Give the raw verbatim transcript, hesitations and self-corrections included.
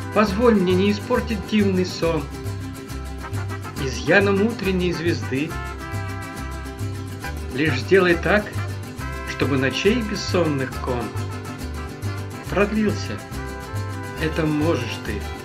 Позволь мне не испортить дивный сон изъяном утренней звезды. Лишь сделай так, чтобы ночей бессонных кон продлился. Это можешь ты.